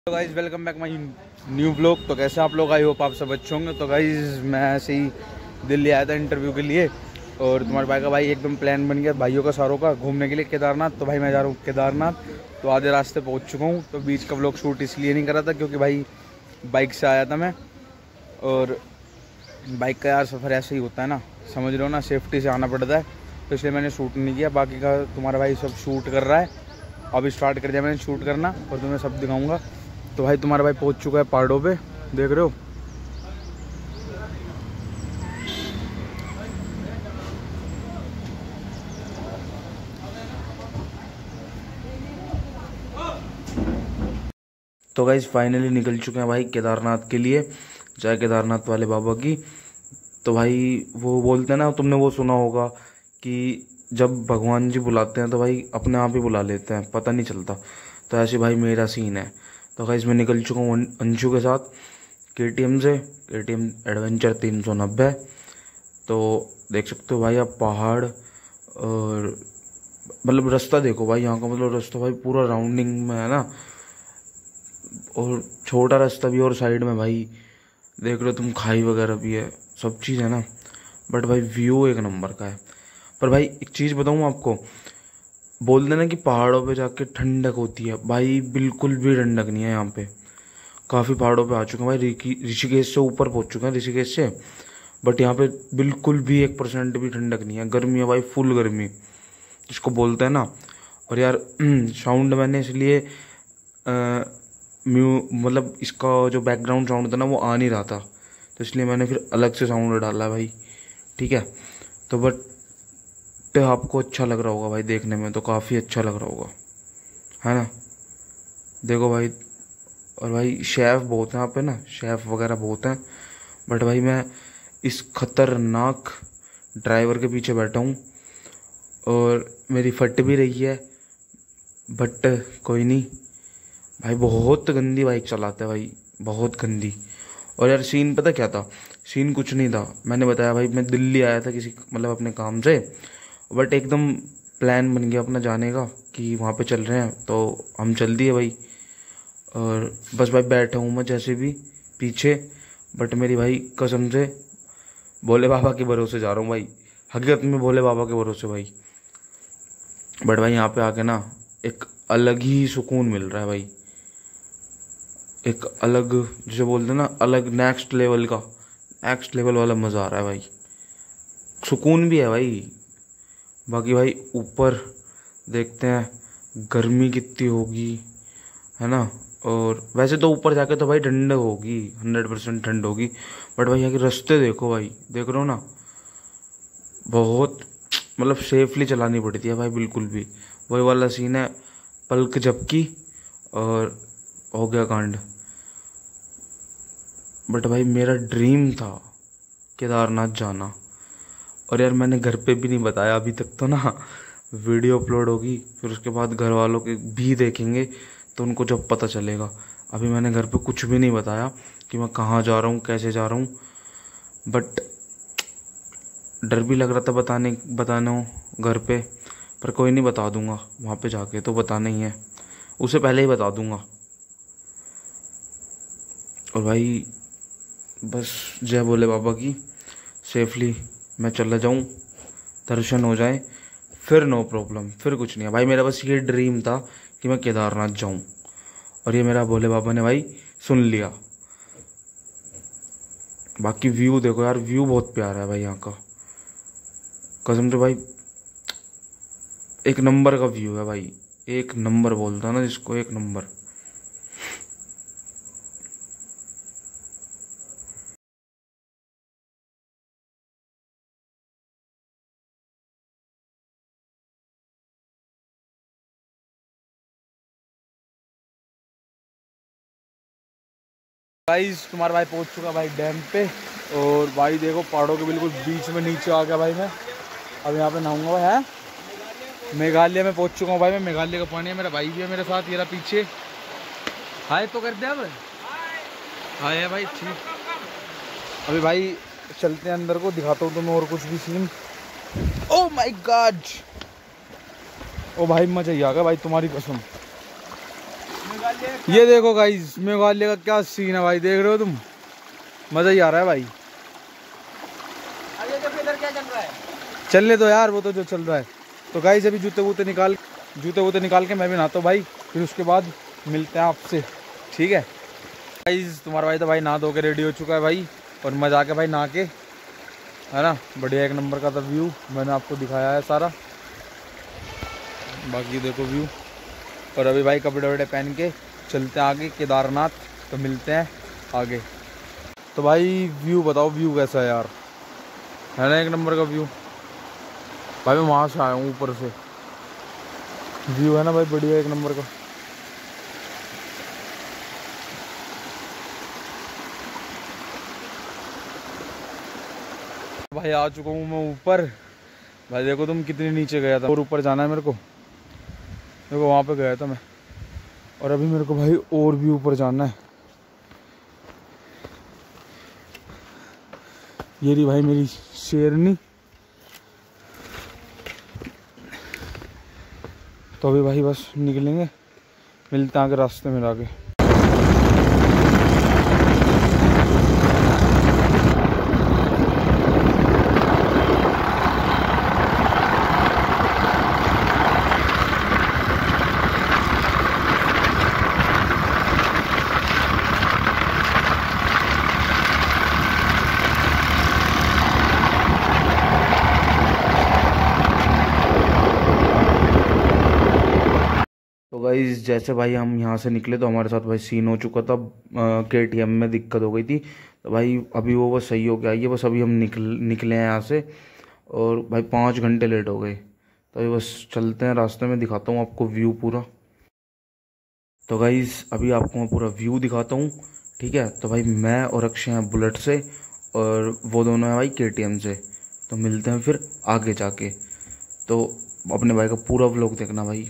तो guys welcome back my new blog. तो कैसे आप लोग, आई होप आप सब अच्छे होंगे। तो गाइज़ मैं ऐसे ही दिल्ली आया था इंटरव्यू के लिए और तुम्हारे भाई का भाई एकदम प्लान बन गया भाइयों का सारों का घूमने के लिए केदारनाथ। तो भाई मैं जा रहा हूँ केदारनाथ। तो आधे रास्ते पहुँच चुका हूँ। तो बीच का व्लॉग शूट इसलिए नहीं करा था क्योंकि भाई बाइक से आया था मैं, और बाइक का यार सफ़र ऐसे ही होता है ना, समझ रहे हो ना, सेफ्टी से आना पड़ता है। तो इसलिए मैंने शूट नहीं किया। बाकी का तुम्हारा भाई सब शूट कर रहा है, अभी स्टार्ट कर दिया मैंने शूट करना और तुम्हें सब दिखाऊंगा। तो भाई तुम्हारा भाई पहुंच चुका है पहाड़ों पे, देख रहे हो। तो गाइस फाइनली निकल चुके हैं भाई केदारनाथ के लिए, जय केदारनाथ वाले बाबा की। तो भाई वो बोलते हैं ना, तुमने वो सुना होगा कि जब भगवान जी बुलाते हैं तो भाई अपने आप ही बुला लेते हैं, पता नहीं चलता। तो ऐसे भाई मेरा सीन है। तो गाइस मैं निकल चुका हूँ अंशु के साथ KTM से, KTM एडवेंचर 390। तो देख सकते हो भाई आप पहाड़, और मतलब रास्ता देखो भाई यहाँ का, मतलब रास्ता भाई पूरा राउंडिंग में है ना, और छोटा रास्ता भी, और साइड में भाई देख रहे हो तुम खाई वगैरह भी है, सब चीज़ है ना। बट भाई व्यू एक नंबर का है। पर भाई एक चीज़ बताऊँ आपको, बोलते ना कि पहाड़ों पे जाके ठंडक होती है, भाई बिल्कुल भी ठंडक नहीं है यहाँ पे। काफ़ी पहाड़ों पे आ चुके हैं भाई, ऋषिकेश से ऊपर पहुँच चुके हैं, ऋषिकेश से। बट यहाँ पे बिल्कुल भी 1% भी ठंडक नहीं है, गर्मी है भाई, फुल गर्मी जिसको बोलते हैं ना। और यार साउंड मैंने इसलिए मतलब इसका जो बैकग्राउंड साउंड था ना वो आ नहीं रहा था, तो इसलिए मैंने फिर अलग से साउंड डाला भाई, ठीक है। तो बट आपको अच्छा लग रहा होगा भाई, देखने में तो काफ़ी अच्छा लग रहा होगा, है ना। देखो भाई, और भाई शेफ़ बहुत हैं यहाँ पे ना, शेफ़ वगैरह बहुत हैं। बट भाई मैं इस खतरनाक ड्राइवर के पीछे बैठा हूँ और मेरी फट भी रही है, बट कोई नहीं भाई। बहुत गंदी बाइक चलाता है भाई, बहुत गंदी। और यार सीन पता क्या था, सीन कुछ नहीं था। मैंने बताया भाई मैं दिल्ली आया था किसी मतलब अपने काम से, बट एकदम प्लान बन गया अपना जाने का कि वहाँ पे चल रहे हैं, तो हम चल दिए भाई। और बस भाई बैठा हूँ मैं जैसे भी पीछे, बट मेरी भाई कसम से भोले बाबा के भरोसे जा रहा हूँ भाई, हकीकत में भोले बाबा के भरोसे भाई। बट भाई यहाँ पे आके ना एक अलग ही सुकून मिल रहा है भाई, एक अलग, जिसे बोलते हैं ना अलग, नेक्स्ट लेवल का, नेक्स्ट लेवल वाला मज़ा आ रहा है भाई, सुकून भी है भाई। बाकी भाई ऊपर देखते हैं गर्मी कितनी होगी, है ना। और वैसे तो ऊपर जाके तो भाई ठंड होगी, 100% ठंड होगी। बट भाई यहाँ के रास्ते देखो भाई, देख रहे हो ना, बहुत मतलब सेफली चलानी पड़ती है भाई, बिल्कुल भी वही वाला सीन है, पलक झपकी और हो गया कांड। बट भाई मेरा ड्रीम था केदारनाथ जाना, और यार मैंने घर पे भी नहीं बताया अभी तक। तो ना वीडियो अपलोड होगी, फिर उसके बाद घर वालों के भी देखेंगे तो उनको जब पता चलेगा। अभी मैंने घर पे कुछ भी नहीं बताया कि मैं कहाँ जा रहा हूँ, कैसे जा रहा हूँ। बट डर भी लग रहा था बताना हो घर पे, पर कोई नहीं, बता दूंगा वहाँ पे जाके, तो बताना ही है, उसे पहले ही बता दूंगा। और भाई बस जय भोले बाबा की, सेफली मैं चला जाऊँ, दर्शन हो जाए, फिर नो प्रॉब्लम, फिर कुछ नहीं है भाई। मेरा बस ये ड्रीम था कि मैं केदारनाथ जाऊँ, और ये मेरा भोले बाबा ने भाई सुन लिया। बाकी व्यू देखो यार, व्यू बहुत प्यारा है भाई यहाँ का, कसम से भाई एक नंबर का व्यू है भाई, एक नंबर बोलता है ना जिसको, एक नंबर। गाइस तुम्हारा भाई पहुंच चुका भाई डैम पे, और भाई देखो पहाड़ों के बिल्कुल बीच में नीचे आ गया भाई मैं। अब यहाँ पे नहाऊंगा भाई, है मेघालय में पहुंच चुका हूँ भाई मैं, मेघालय का पानी है। मेरा भाई भी है मेरे साथ, ये रहा पीछे, हाय तो कर दे अब, हाय है भाई, ठीक। अभी भाई चलते हैं अंदर को, दिखाता हूँ तुम्हें और कुछ भी scene. Oh my god, oh भाई मजा ही आ गया भाई, तुम्हारी कसम। ये देखो गाइस मेघालय का क्या सीन है भाई, देख रहे हो तुम, मजा ही आ रहा है भाई। इधर क्या चल रहा है? चलने दो यार, वो तो जो चल रहा है। तो गाइस अभी जूते वूते निकाल के मैं भी नहाता हूँ भाई, फिर उसके बाद मिलते हैं आपसे, ठीक है। गाइस तुम्हारा भाई तो भाई नहा धो के रेडी हो चुका है भाई, और मैं जाके भाई नहा के, है ना, बढ़िया एक नंबर का था व्यू, मैंने आपको दिखाया है सारा, बाकी देखो व्यू। और अभी भाई कपड़े वपड़े पहन के चलते हैं आगे केदारनाथ, तो मिलते हैं आगे। तो भाई व्यू बताओ, व्यू कैसा है यार, है ना एक नंबर का व्यू। भाई मैं वहाँ से आया हूँ ऊपर से, व्यू है ना भाई बढ़िया एक नंबर का। भाई आ चुका हूँ मैं ऊपर, भाई देखो तुम कितनी नीचे गया था, और ऊपर जाना है मेरे को, देखो वहाँ पे गया था मैं, और अभी मेरे को भाई और भी ऊपर जाना है। ये रही भाई मेरी शेरनी। तो अभी भाई बस निकलेंगे, मिलते हैं आगे रास्ते में आगे। तो गाइस जैसे भाई हम यहाँ से निकले तो हमारे साथ भाई सीन हो चुका था, KTM में दिक्कत हो गई थी, तो भाई अभी वो बस सही हो गया ये, बस अभी हम निकले हैं यहाँ से, और भाई 5 घंटे लेट हो गए, तो अभी बस चलते हैं रास्ते में, दिखाता हूँ आपको व्यू पूरा। तो गाइस अभी आपको मैं पूरा व्यू दिखाता हूँ, ठीक है। तो भाई मैं और अक्षय हैं बुलेट से, और वो दोनों हैं भाई KTM से, तो मिलते हैं फिर आगे जाके। तो अपने भाई का पूरा व्लॉग देखना भाई।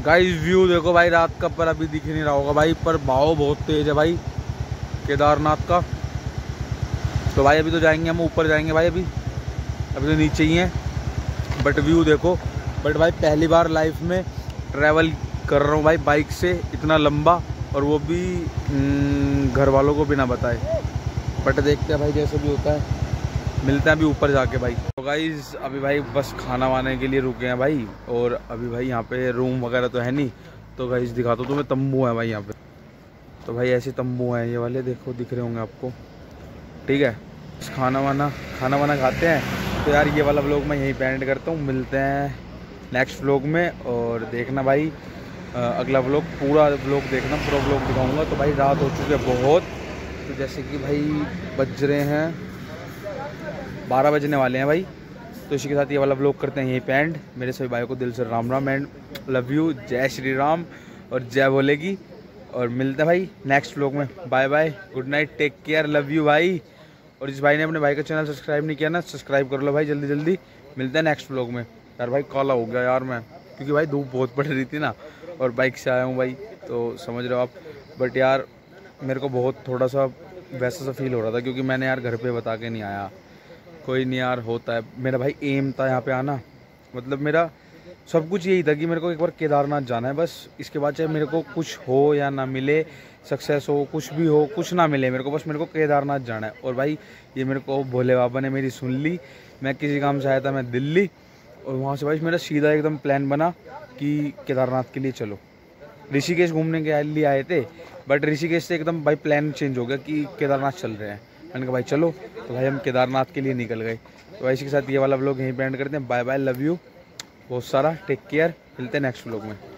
गाइस व्यू देखो भाई रात का, पर अभी दिख नहीं रहा होगा भाई, पर भाव बहुत तेज है भाई केदारनाथ का। तो भाई अभी तो जाएंगे हम ऊपर जाएंगे भाई, अभी तो नीचे ही हैं, बट व्यू देखो। बट भाई पहली बार लाइफ में ट्रैवल कर रहा हूँ भाई बाइक से इतना लंबा, और वो भी घर वालों को बिना बताए। बट देखते हैं भाई जैसे भी होता है, मिलते हैं अभी ऊपर जाके भाई। तो गाइस अभी भाई बस खाना वाने के लिए रुके हैं भाई, और अभी भाई यहाँ पे रूम वगैरह तो है नहीं, तो गाइस दिखाता हूँ तुम्हें, तंबू है भाई यहाँ पे। तो भाई ऐसे तंबू हैं ये वाले, देखो दिख रहे होंगे आपको, ठीक है। खाना वाना खाते हैं। तो यार ये वाला व्लॉग मैं यहीं पे एंड करता हूँ, मिलते हैं नेक्स्ट व्लॉग में। और देखना भाई अगला व्लॉग, पूरा व्लॉग देखना, पूरा व्लॉग दिखाऊंगा। तो भाई रात हो चुकी है बहुत, तो जैसे कि भाई बज रहे हैं 12 बजने वाले हैं भाई। तो इसी के साथ ये वाला व्लॉग करते हैं यहीं पे एंड। मेरे सभी भाइयों को दिल से Ram Ram and love you, जय श्री राम और जय बोलेगी। और मिलते हैं भाई नेक्स्ट व्लॉग में, bye bye, good night, take care, love you भाई। और जिस भाई ने अपने भाई का चैनल सब्सक्राइब नहीं किया ना, सब्सक्राइब कर लो भाई जल्दी जल्दी। मिलते हैं नेक्स्ट व्लॉग में। यार भाई काला हो गया यार मैं, क्योंकि भाई धूप बहुत पड़ रही थी ना, और बाइक से आया हूँ भाई, तो समझ रहे हो आप। बट यार मेरे को बहुत थोड़ा सा वैसा सा फील हो रहा था, क्योंकि मैंने यार घर पे बता के नहीं आया। कोई नहीं यार, होता है। मेरा भाई एम था यहाँ पे आना, मतलब मेरा सब कुछ यही था कि मेरे को एक बार केदारनाथ जाना है बस। इसके बाद चाहे मेरे को कुछ हो या ना मिले, सक्सेस हो, कुछ भी हो, कुछ ना मिले मेरे को, बस मेरे को केदारनाथ जाना है। और भाई ये मेरे को भोले बाबा ने मेरी सुन ली। मैं किसी काम से आया था मैं दिल्ली, और वहाँ से भाई मेरा सीधा एकदम प्लान बना कि केदारनाथ के लिए चलो। ऋषिकेश घूमने के लिए आए थे, बट ऋषिकेश से एकदम भाई प्लान चेंज हो गया कि केदारनाथ चल रहे हैं। मैंने कहा भाई चलो, तो भाई हम केदारनाथ के लिए निकल गए। तो भाई इसी के साथ ये वाला व्लॉग यहीं पे एंड करते हैं। बाय बाय, लव यू बहुत सारा, टेक केयर, मिलते हैं नेक्स्ट व्लॉग में।